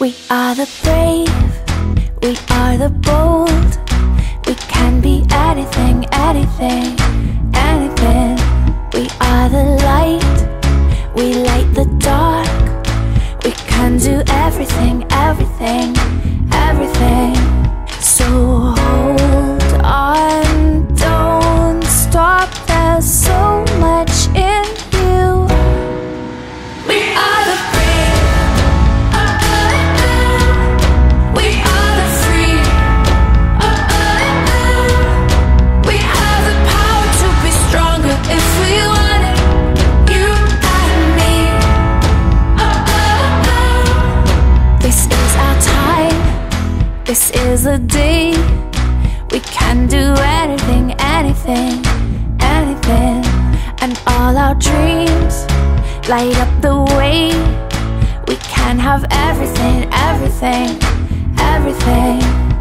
We are the brave, we are the bold. We can be anything, anything, anything. We are the light, we light the dark. We can do everything, everything, everything. So hold on, don't stop, there's so much in you. We are the brave, we are the free, we have the power to be stronger if we want it, you and me. This is our time, this is the day. We can do anything, anything, anything. And all our dreams light up the way. We can have everything, everything, everything.